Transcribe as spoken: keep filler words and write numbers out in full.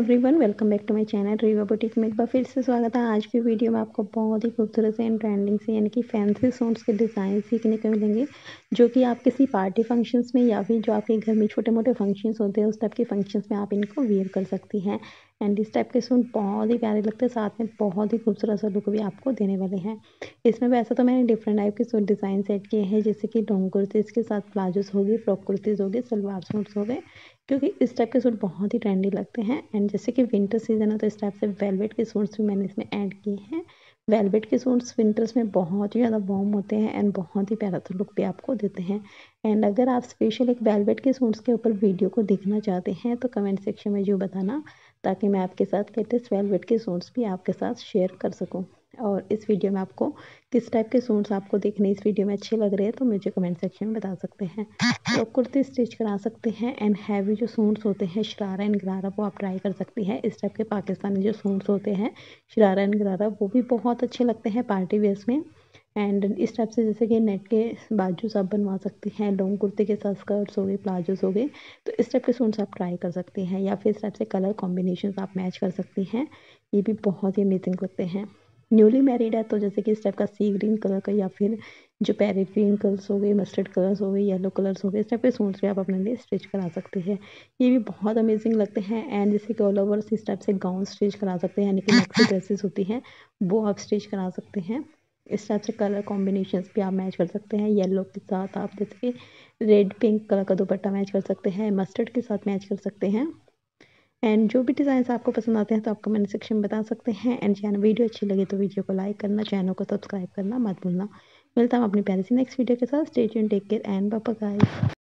Everyone, welcome back to my channel Reeva boutique में एक बार फिर से स्वागत है। आज की वीडियो में आपको बहुत ही खूबसूरत से एंड ट्रेंडिंग से यानी कि फैंसी सूट्स के डिज़ाइन सीखने को मिलेंगे, जो कि आप किसी पार्टी फंक्शंस में या फिर जो आपके घर में छोटे मोटे फंक्शंस होते हैं उस टाइप के फंक्शंस में आप इनको वियर कर सकती हैं। एंड इस टाइप के सूट बहुत ही प्यारे लगते हैं, साथ में बहुत ही खूबसूरत सा लुक भी आपको देने वाले हैं। इसमें वैसे तो मैंने डिफरेंट टाइप के सूट डिज़ाइन सेट किए हैं, जैसे कि लॉन्ग कुर्तीज़ के साथ प्लाजोस हो गए, फ्रॉक कुर्तीज़ हो गए, सलवार सूट्स हो गए, क्योंकि इस टाइप के सूट बहुत ही ट्रेंडी लगते हैं। एंड जैसे कि विंटर सीजन है तो इस टाइप से वेलवेट के सूट्स भी मैंने इसमें ऐड किए हैं। वेलवेट के सूट्स विंटर्स में बहुत ही ज़्यादा वार्म होते हैं एंड बहुत ही प्यारा सा लुक भी आपको देते हैं। एंड अगर आप स्पेशल एक वेलवेट के सूट्स के ऊपर वीडियो को देखना चाहते हैं तो कमेंट सेक्शन में जो बताना, ताकि मैं आपके साथ लेटेस्ट वेलवेट के सूट्स भी आपके साथ शेयर कर सकूँ। और इस वीडियो में आपको किस टाइप के सूट्स आपको देखने इस वीडियो में अच्छे लग रहे हैं तो मुझे कमेंट सेक्शन में बता सकते हैं। तो कुर्ती स्टिच करा सकते हैं एंड हैवी जो सूट्स होते हैं शरारा एंड गरारा वो आप ट्राई कर सकती हैं। इस टाइप के पाकिस्तानी जो सूट्स होते हैं शरारा एंड गरारा वो भी बहुत अच्छे लगते हैं पार्टी वेयर्स में। एंड इस टाइप से जैसे कि नेट के बाजूस आप बनवा सकती हैं, लॉन्ग कुर्ते के साथ स्कर्ट्स हो गए, प्लाजोस हो गए, तो इस टाइप के सूट्स आप ट्राई कर सकती हैं। या फिर इस टाइप से कलर कॉम्बिनेशन आप मैच कर सकती हैं, ये भी बहुत ही अमेजिंग लगते हैं। न्यूली मैरिड है तो जैसे कि इस टाइप का सी ग्रीन कलर का या फिर जो पैरेट ग्रीन कलर्स हो गए, मस्टर्ड कलर्स हो गए, येलो कलर्स हो गए, इस टाइप के सूट्स भी आप अपने लिए स्टिच करा सकते हैं। ये भी बहुत अमेजिंग लगते हैं। एंड जैसे कि ऑल ओवर इस टाइप से गाउन स्टिच करा सकते हैं, यानी कि मैक्सी ड्रेसेस होती हैं वो आप स्टिच करा सकते हैं। इस टाइप से कलर कॉम्बिनेशंस भी आप मैच कर सकते हैं। येलो के साथ आप जैसे कि रेड पिंक कलर का दुपट्टा मैच कर सकते हैं, मस्टर्ड के साथ मैच कर सकते हैं। एंड जो भी डिज़ाइंस आपको पसंद आते हैं तो आप कमेंट सेक्शन में बता सकते हैं। एंड चैनल वीडियो अच्छी लगी तो वीडियो को लाइक करना, चैनल को सब्सक्राइब करना मत भूलना। मिलता हूँ अपनी प्यारी सी नेक्स्ट वीडियो के साथ। Stay tuned, take care and bye bye guys.